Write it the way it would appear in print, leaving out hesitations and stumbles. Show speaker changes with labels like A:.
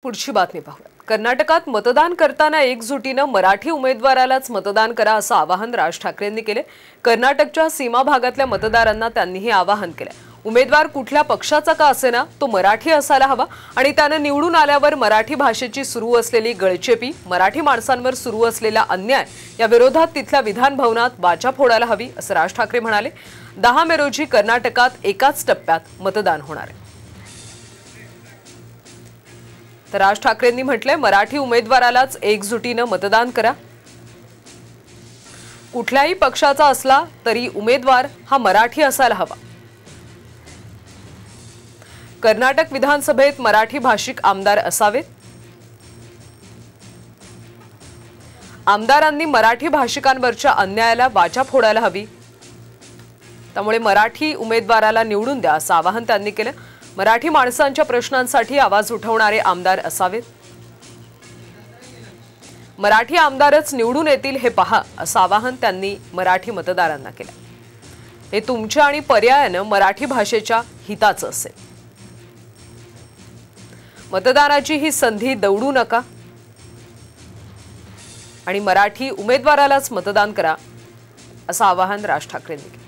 A: पुढची बातमी पाहूया। कर्नाटकात मतदान करताना एकजुटीने मराठी उमेदवारालाच मतदान करा असं आवाहन राज ठाकरेंनी केले। कर्नाटकच्या सीमा भागातल्या मतदारांना त्यांनी हे आवाहन केले। उमेदवार कुठल्या पक्षाचा का असेना तो मराठी असायला हवा आणि त्याने निवडून आल्यावर मराठी भाषेची सुरू असलेली गळचेपी, मराठी माणसांवर सुरू असलेला अन्याय या विरोधात तिथल्या विधान भवनात वाचा फोडायला हवी असं राज ठाकरे म्हणाले। 10 मे रोजी कर्नाटकात एकाच टप्प्यात मतदान होणार आहे। तर राज ठाकरेंनी म्हटले, मराठी उमेदवारालाच एकजुटीने मतदान करा। कुठल्याही पक्षाचा असला तरी उमेदवार हा मराठी असायला हवा। कर्नाटक विधानसभेत मराठी भाषिक आमदार असावेत। आमदारांनी मराठी भाषिकांवरच्या अन्यायाला वाचा फोडायला हवी। त्यामुळे मराठी उमेदवाराला निवडून द्या असं आवाहन त्यांनी केलं। मराठी माणसांच्या प्रश्नांसाठी आवाज उठवणारे आमदार असावेत। मराठी आमदारच निवडून येतील हे पहा असं आवाहन त्यांनी मराठी मतदारांना केलं। हे तुमच्या आणि पर्यायाने मराठी भाषेच्या हिताचं असेल। मतदानाची ही संधी दवडू नका आणि मराठी उमेदवारालाच मतदान करा असं आवाहन राज ठाकरेंनी केलं।